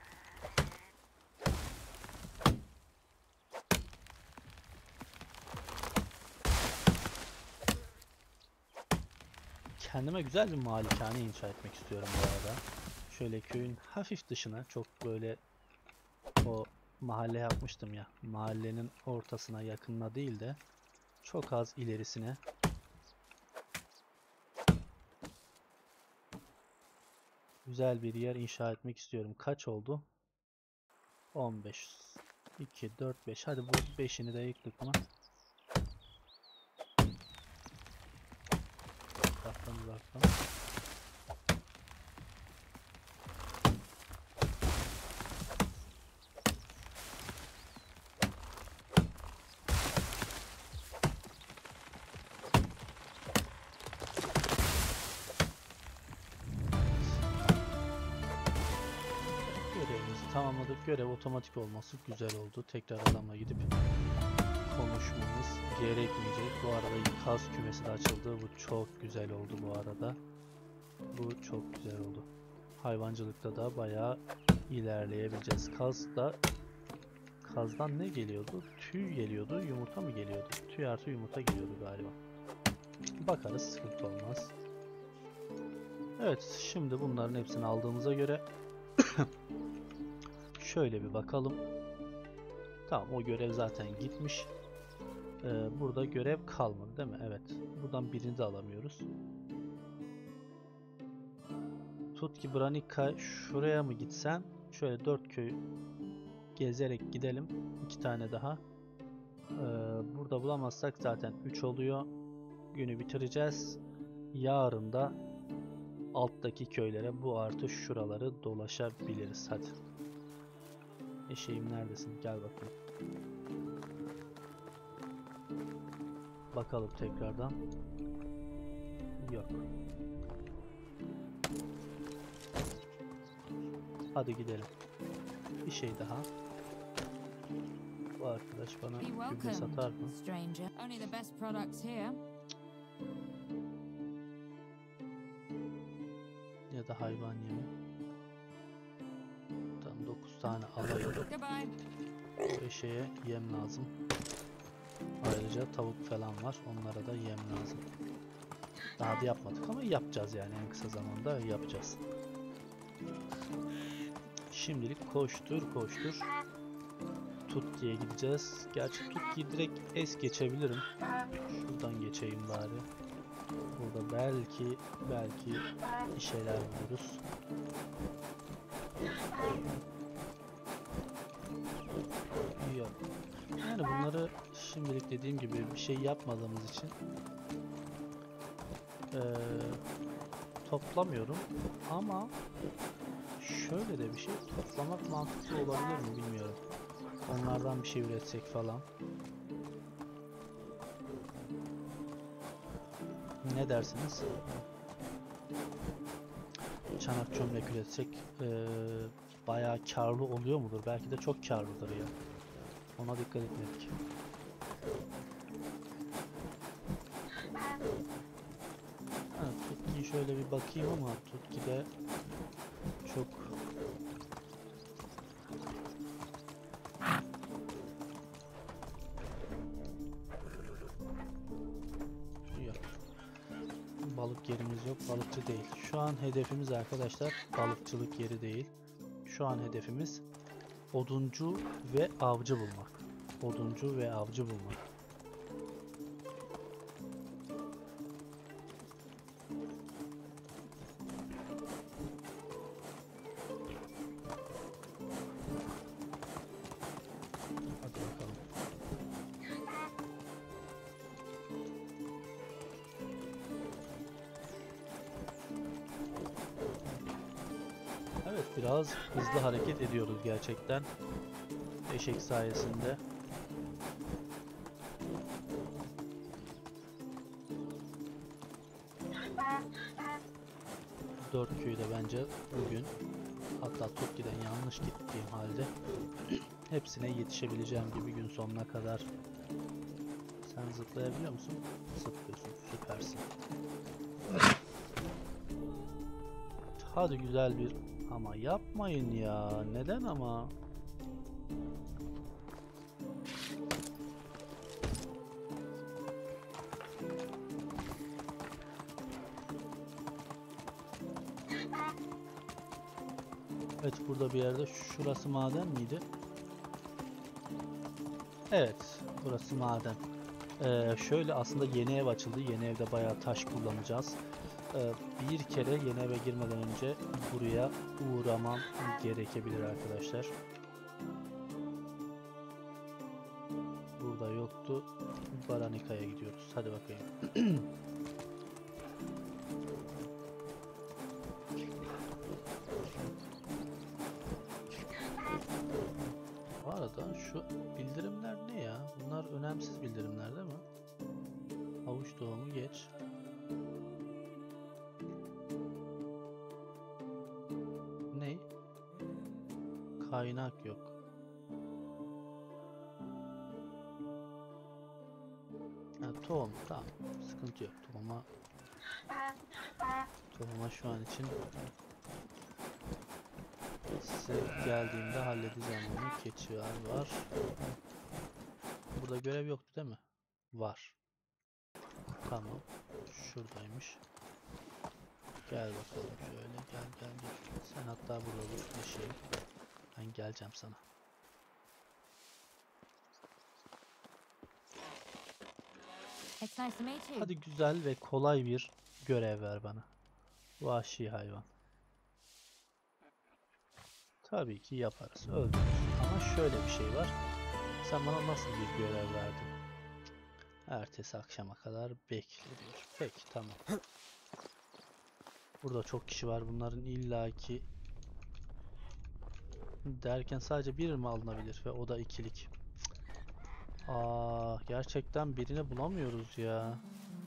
Kendime güzel bir malikane inşa etmek istiyorum bu arada. Şöyle köyün hafif dışına, çok böyle o mahalle yapmıştım ya, mahallenin ortasına, yakınına değil de çok az ilerisine güzel bir yer inşa etmek istiyorum. Kaç oldu? 15. 2, 4, 5. Hadi bu 5'ini de yıktık mı? Uzaktan. Görevimizi tamamladık. Görev otomatik olması güzel oldu. Tekrar adamla gidip konuşmamız gerekmeyecek. Bu arada kaz kümesi de açıldı. Bu çok güzel oldu bu arada. Bu çok güzel oldu. Hayvancılıkta da bayağı ilerleyebileceğiz. Kazdan ne geliyordu? Tüy geliyordu. Yumurta mı geliyordu? Tüy artı yumurta geliyordu galiba. Bakarız, sıkıntı olmaz. Evet, şimdi bunların hepsini aldığımıza göre şöyle bir bakalım. Tamam, o görev zaten gitmiş. Burada görev kalmadı değil mi? Evet. Buradan birini de alamıyoruz. Tut ki Branica, şuraya mı gitsen? Şöyle 4 köy gezerek gidelim. 2 tane daha. Burada bulamazsak zaten 3 oluyor. Günü bitireceğiz. Yarın da alttaki köylere bu artı şuraları dolaşabiliriz. Hadi. Eşeğim neredesin? Gel bakalım. Bakalım tekrardan. Yok. Hadi gidelim. Bir şey daha. Bu arkadaş bana Be gübre satar mı? stranger. Only the best products here. Ya da hayvan yemi. Tam 9 tane alayım. Goodbye. Bu eşeğe yem lazım. Ayrıca tavuk falan var. Onlara da yem lazım. Daha da yapmadık ama yapacağız yani, en kısa zamanda yapacağız. Şimdilik koştur. Tutki'ye gideceğiz. Gerçi Tutki'yi direkt es geçebilirim. Şuradan geçeyim bari. Burada belki bir şeyler buluruz. Yok. Yani bunları şimdilik dediğim gibi bir şey yapmadığımız için toplamıyorum. Ama şöyle de bir şey toplamak mantıklı olabilir mi bilmiyorum. Onlardan bir şey üretsek falan. Ne dersiniz? Çanak çömlek üretsek bayağı karlı oluyor mudur? Belki de çok karlıdır ya. Ona dikkat etmedik. Evet, Tutki'yi şöyle bir bakayım ama Tutki'de çok yok. Balık yerimiz yok. Balıkçı değil. Şu an hedefimiz arkadaşlar balıkçılık yeri değil. Şu an hedefimiz oduncu ve avcı bulmak. Oduncu ve avcı bulmak. Hadi bakalım. Evet, biraz hızlı hareket ediyoruz gerçekten. Eşek sayesinde. Dört köyü de bence bugün, hatta Tutki'den yanlış gittiğim halde hepsine yetişebileceğim gibi gün sonuna kadar. Sen zıplayabiliyor musun? Zıplıyorsun, süpersin. Hadi güzel bir, ama yapmayın ya, neden ama? Evet, burada bir yerde, şurası maden miydi? Evet, burası maden. Şöyle aslında yeni ev açıldı. Yeni evde bayağı taş kullanacağız. Bir kere yeni eve girmeden önce buraya uğramam gerekebilir arkadaşlar. Burada yoktu. Baranika'ya gidiyoruz. Hadi bakayım. Bu arada şu bildirimler ne ya? Bunlar önemsiz bildirimler değil mi? Havuç doğumu geç. Ne? Kaynak yok. Ha, tohum, tamam. Sıkıntı yok. Tohuma şu an için size geldiğimde halledeceğim bunu. Keçi var. Burada görev yoktu değil mi? Var. Tamam. Şuradaymış. Gel bakalım şöyle. Gel. Sen hatta burada dur. Bir şey. Ben geleceğim sana. It's nice to meet you. Hadi güzel ve kolay bir görev ver bana. Vahşi hayvan. Tabii ki yaparız. Öldürürüz. Ama şöyle bir şey var. Sen bana nasıl bir görev verdin? Ertesi akşama kadar bekle diyor. Peki, tamam. Burada çok kişi var. Bunların illaki derken sadece bir mi alınabilir ve o da ikilik. Gerçekten birini bulamıyoruz ya.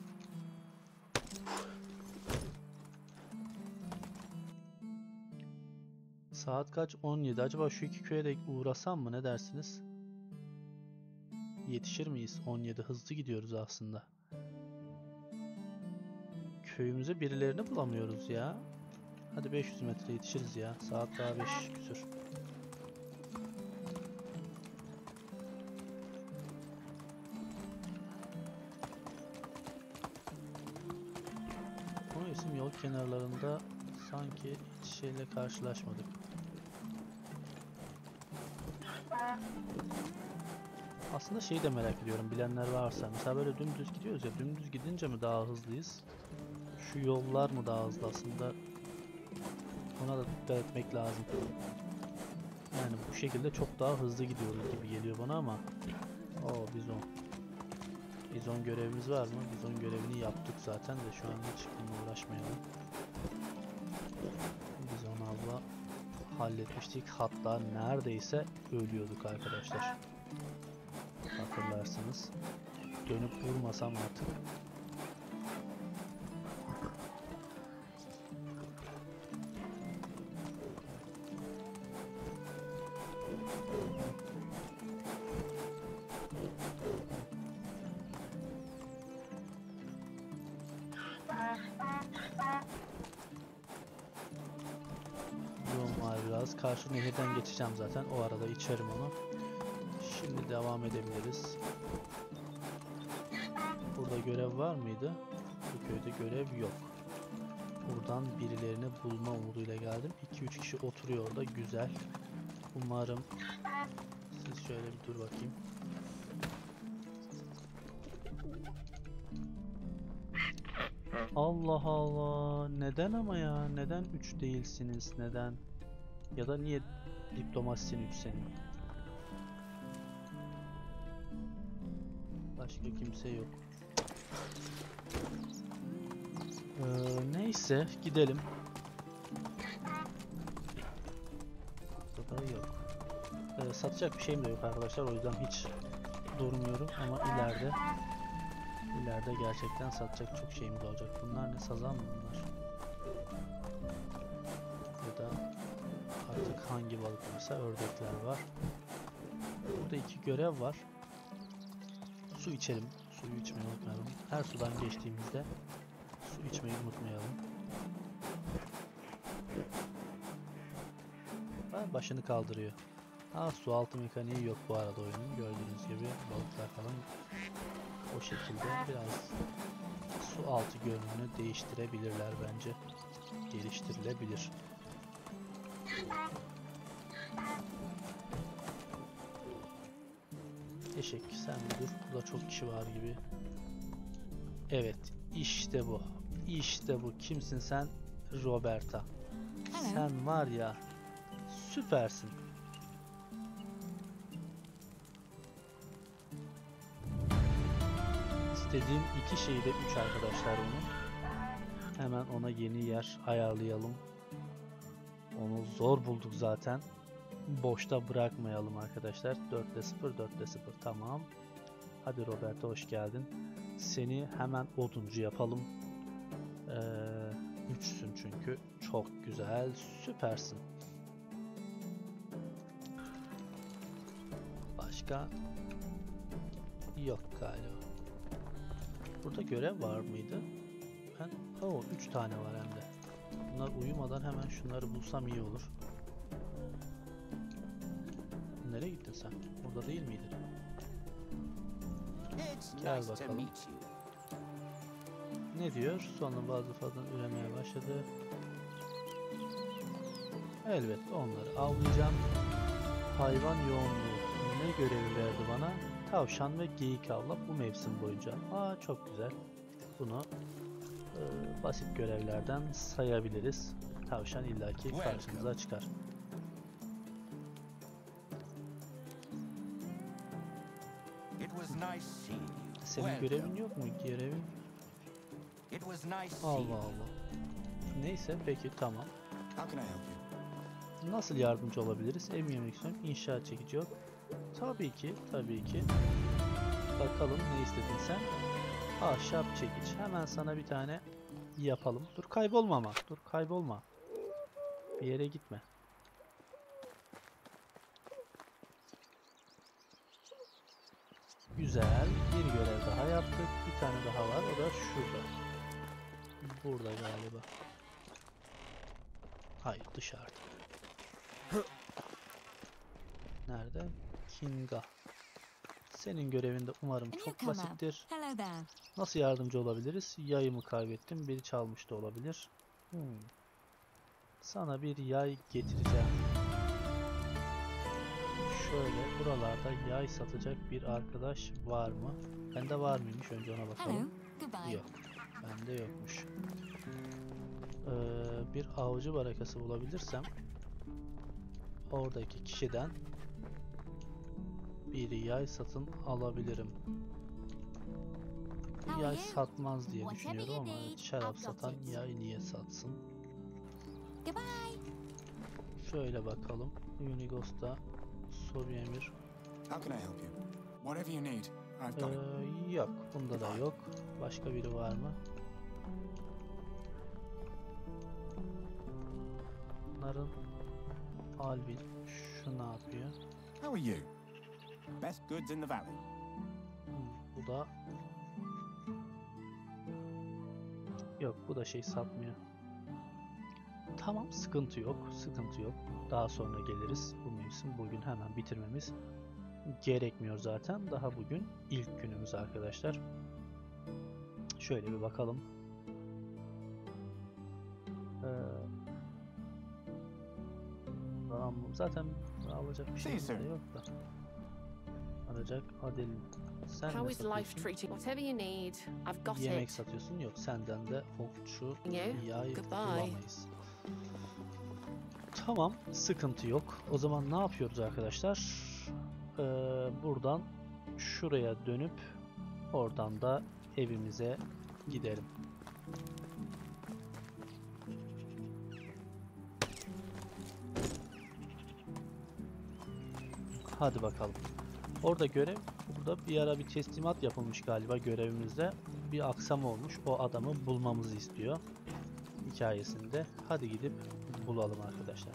Saat kaç? 17. Acaba şu iki köye de uğrasam mı? Ne dersiniz? Yetişir miyiz? 17. Hızlı gidiyoruz aslında. Köyümüze birilerini bulamıyoruz ya. Hadi 500 metre yetişiriz ya. Saat daha 5 küsür. O isim yol kenarlarında sanki hiç şeyle karşılaşmadık. Aslında şeyi de merak ediyorum, bilenler varsa. Mesela böyle dümdüz gidiyoruz ya, dümdüz gidince mi daha hızlıyız? Şu yollar mı daha hızlı aslında? Ona da dikkat etmek lazım. Yani bu şekilde çok daha hızlı gidiyoruz gibi geliyor bana ama. Oo, bizon. Bizon görevimiz var mı? Bizon görevini yaptık zaten de şu an hiç bununla uğraşmayalım. Bizon avla halletmiştik. Hatta neredeyse ölüyorduk arkadaşlar. Hatırlarsınız. Dönüp vurmasam artık. Yolum var biraz. Karşı nehirden geçeceğim zaten. O arada içerim onu. Şimdi devam edebiliriz. Burada görev var mıydı? Bu köyde görev yok. Buradan birilerini bulma umuduyla geldim. 2-3 kişi oturuyor orada. Güzel. Umarım. Siz şöyle bir dur bakayım. Allah Allah. Neden ama ya? Neden 3 değilsiniz? Neden? Ya da niye diplomasisin 3 senin? Başka kimse yok. Neyse gidelim. Burada yok. Satacak bir şeyim de yok arkadaşlar, o yüzden hiç durmuyorum ama ileride gerçekten satacak çok şeyimiz olacak. Bunlar ne, sazan mı bunlar? Ya da artık hangi balık varsa, ördekler var. Burada 2 görev var. Su içelim. Suyu içmeyi unutmayalım. Her sudan geçtiğimizde su içmeyi unutmayalım. Başını kaldırıyor. Su altı mekaniği yok bu arada oyunun. Gördüğünüz gibi balıklar falan o şekilde biraz su altı görünümünü değiştirebilirler bence. Geliştirilebilir. Eşek sen dur. Burada çok kişi var gibi. Evet, işte bu. İşte bu. Kimsin sen? Roberta. Sen var ya, süpersin. İstediğim 2 şeyi de 3 arkadaşlar onun. Hemen ona yeni yer ayarlayalım. Onu zor bulduk zaten. Boşta bırakmayalım arkadaşlar. 4'te 0, 4'te 0. Tamam. Hadi Roberta, hoş geldin. Seni hemen oduncu yapalım. 3'sün çünkü. Çok güzel. Süpersin. Başka? Yok galiba. Burada görev var mıydı? 3 tane var hem de. Bunlar uyumadan hemen şunları bulsam iyi olur. Nereye gittin sen? Burada değil miydin? Gel bakalım. Ne diyor? Sonra bazı fazla üremeye başladı. Elbette onları avlayacağım. Hayvan yoğunluğu. Ne görevi verdi bana? Tavşan ve geyik avla bu mevsim boyunca. Çok güzel. Bunu basit görevlerden sayabiliriz. Tavşan illaki karşımıza çıkar. Senin görevin yok mu? Görevin? Allah Allah. Neyse peki tamam. Nasıl yardımcı olabiliriz? Ev yemek istiyorum. İnşaat çekici yok. Tabii ki, tabii ki. Bakalım ne istedin sen? Ahşap çekiç. Hemen sana bir tane yapalım. Dur kaybolma ama. Dur kaybolma. Bir yere gitme. Güzel. Bir görev daha yaptık. Bir tane daha var. O da şurada. Burada galiba. Hayır, dışarıda. Nerede? Kinga. Senin görevin de umarım çok basittir. Nasıl yardımcı olabiliriz? Yayımı kaybettim. Biri çalmış da olabilir. Sana bir yay getireceğim. Şöyle buralarda yay satacak bir arkadaş var mı? Bende var mıymış? Önce ona Hello. bakalım. Goodbye. Yok. Bende yokmuş. Bir avcı barakası bulabilirsem oradaki kişiden bir yay satın alabilirim. How are Yay you? satmaz diye Whatever düşünüyorum you ama need, evet, şarap I've got satan it. yay niye satsın? Goodbye. Şöyle bakalım. Unigos'ta soru emir. How can I help you? Whatever you need, I've got it. Yok. Bunda da yok. Başka biri var mı? Bunların Alvin şu ne yapıyor? How are you? Best goods in the valley. Bu da yok. Bu da şey satmıyor. Tamam, sıkıntı yok. Sıkıntı yok. Daha sonra geliriz. Bu mevsim bugün hemen bitirmemiz gerekmiyor zaten. Daha bugün ilk günümüz arkadaşlar. Şöyle bir bakalım. Tamam, zaten alacak bir şey See you de yok da. Alacak Adil. Sen How ne is life satıyorsun? treating? Whatever you need, I've got Yemek it. satıyorsun. Yok, senden de okçu You? yay Goodbye. bulamayız. Tamam, sıkıntı yok. O zaman ne yapıyoruz arkadaşlar? Buradan şuraya dönüp oradan da evimize gidelim. Hadi bakalım. Orada görev, burada bir ara bir teslimat yapılmış galiba görevimizde. Bir aksama olmuş. O adamı bulmamızı istiyor hikayesinde. Hadi gidip bulalım arkadaşlar.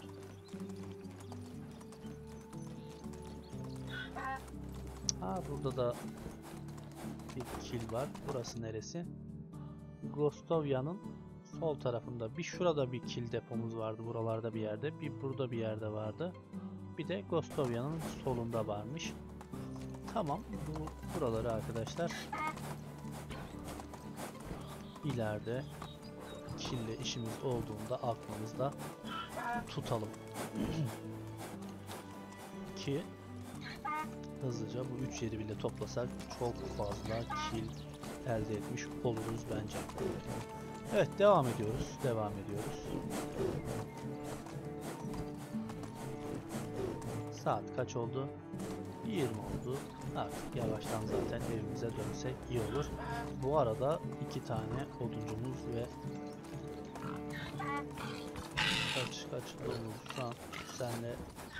Burada da bir kil var. Burası neresi? Gostovya'nın sol tarafında. Bir şurada bir kil depomuz vardı. Buralarda bir yerde. Bir burada bir yerde vardı. Bir de Gostovya'nın solunda varmış. Tamam. Buraları arkadaşlar ileride kille işimiz olduğunda aklımızda tutalım. Ki hızlıca bu 3 yeri bile toplasak çok fazla kill elde etmiş oluruz bence. Evet, devam ediyoruz. Devam ediyoruz. Saat kaç oldu? 20 oldu. Artık yavaştan zaten evimize dönsek iyi olur. Bu arada 2 tane oduncumuz ve kaç domuz senle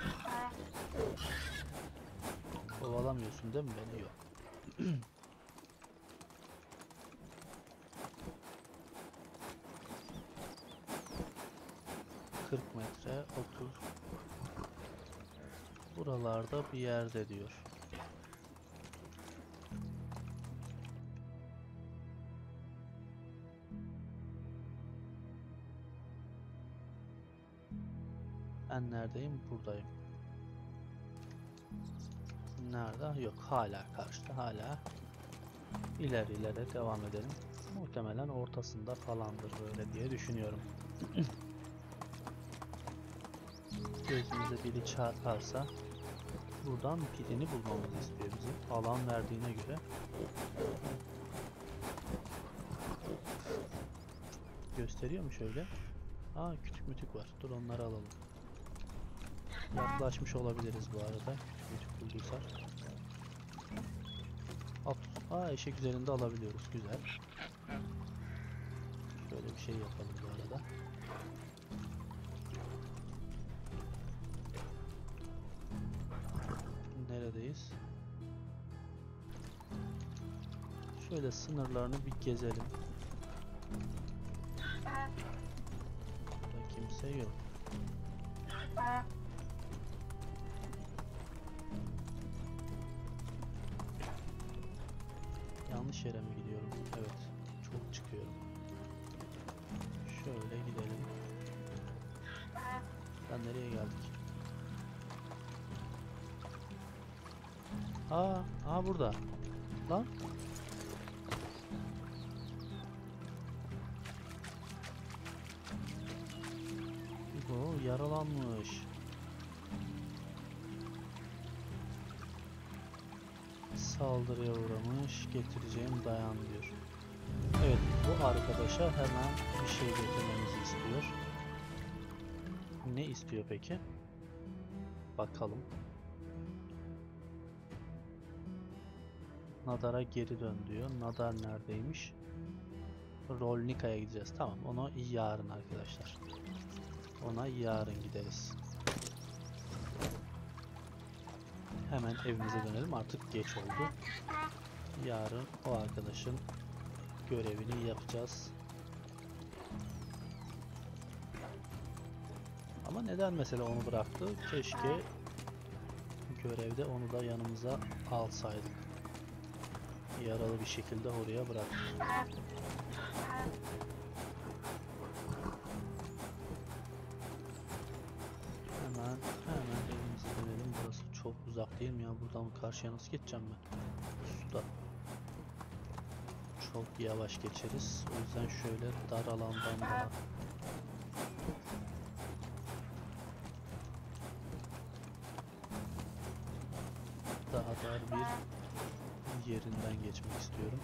kovalamıyorsun değil mi beni? Yok. 40 metre 30. Buralarda bir yerde diyor. Ben neredeyim? Buradayım. Nerede? Yok, hala karşıda, hala. İleri devam edelim. Muhtemelen ortasında falandır böyle diye düşünüyorum. Gözümüze biri çarparsa buradan birini bulmamızı istiyor bize. Alan verdiğine göre. Gösteriyor mu şöyle? Kütük mütük var. Dur, onları alalım. Yaklaşmış olabiliriz bu arada. Kütük bulduysak. Eşek üzerinde alabiliyoruz. Güzel. Şöyle bir şey yapalım bu arada. Neredeyiz? Şöyle sınırlarını bir gezelim. Burada kimse yok. Yanlış yere mi gidiyorum? Evet. Çok çıkıyorum. Şöyle gidelim. Nereye geldik? Burada. Lan. Yaralanmış. Saldırıya uğramış. Getireceğim dayan diyor. Evet, bu arkadaşa hemen bir şey getirmemizi istiyor. Ne istiyor peki? Bakalım. Nadar'a geri dön diyor. Nadar neredeymiş? Rolnika'ya gideceğiz. Tamam, onu yarın arkadaşlar. Ona yarın gideriz. Hemen evimize dönelim. Artık geç oldu. Yarın o arkadaşın görevini yapacağız. Ama neden mesela onu bıraktı? Keşke görevde onu da yanımıza alsaydık. Yaralı bir şekilde oraya bıraktık. Hemen evimize dönelim. Burası çok uzak değil mi ya? Buradan karşıya nasıl geçeceğim ben? Suda. Çok yavaş geçeriz. O yüzden şöyle dar alandan daha dar bir yerinden geçmek istiyorum.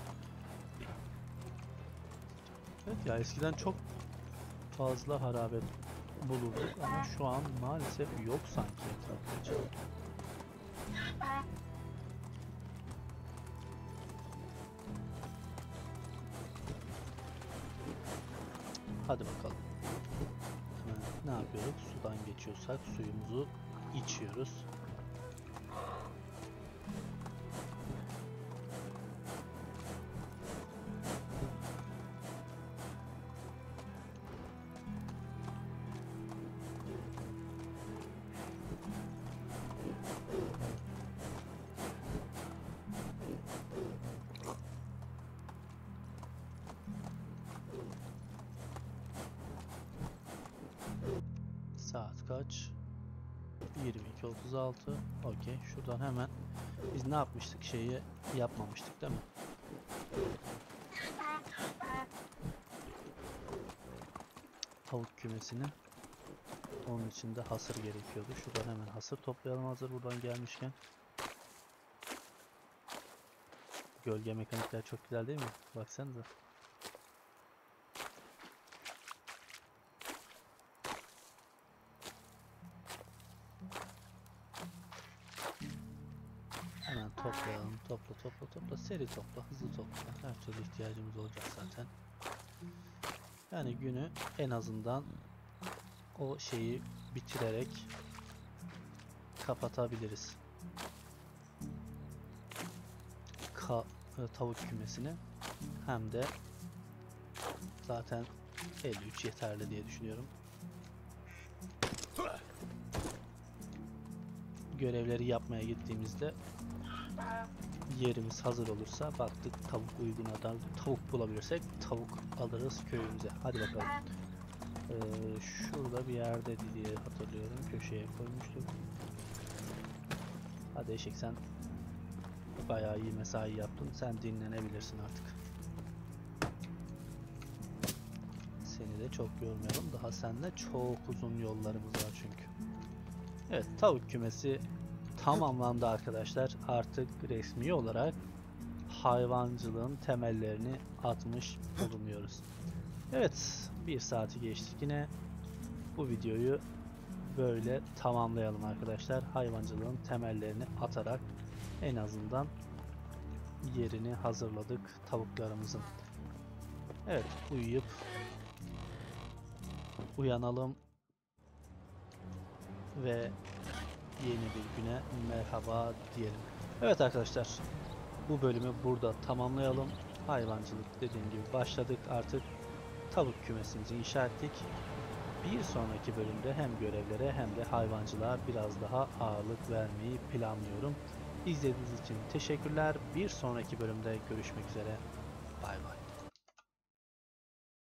Evet ya, eskiden çok fazla harabet bulurduk ama şu an maalesef yok sanki etrafta. Hadi bakalım. Ne yapıyoruz? Sudan geçiyorsak suyumuzu içiyoruz. Saat kaç? 22:36. Okey. Şuradan hemen biz ne yapmıştık? Şeyi yapmamıştık değil mi? Tavuk kümesini. Onun için de hasır gerekiyordu. Şuradan hemen hasır toplayalım hazır buradan gelmişken. Gölge mekanikler çok güzel değil mi? Baksanıza. Hemen toplayalım. Topla. Seri topla. Hızlı topla. Her türlü ihtiyacımız olacak zaten. Yani günü en azından o şeyi bitirerek kapatabiliriz. Tavuk kümesini. Hem de zaten 53 yeterli diye düşünüyorum. Görevleri yapmaya gittiğimizde yerimiz hazır olursa baktık tavuk uyguna tavuk bulabilirsek tavuk alırız köyümüze. Hadi bakalım. Şurada bir yerde diye hatırlıyorum. Köşeye koymuştuk. Hadi eşek, sen bayağı iyi mesai yaptın. Sen dinlenebilirsin artık. Seni de çok yormayalım. Daha seninle çok uzun yollarımız var çünkü. Evet, tavuk kümesi tamamlandı arkadaşlar. Artık resmi olarak hayvancılığın temellerini atmış bulunuyoruz. Evet, 1 saati geçtik yine. Bu videoyu böyle tamamlayalım arkadaşlar. Hayvancılığın temellerini atarak en azından yerini hazırladık tavuklarımızın. Evet, uyuyup uyanalım ve yeni bir güne merhaba diyelim. Evet arkadaşlar, bu bölümü burada tamamlayalım. Hayvancılık dediğim gibi başladık. Artık tavuk kümesimizi inşa ettik. Bir sonraki bölümde hem görevlere hem de hayvancılığa biraz daha ağırlık vermeyi planlıyorum. İzlediğiniz için teşekkürler. Bir sonraki bölümde görüşmek üzere. Bay bay.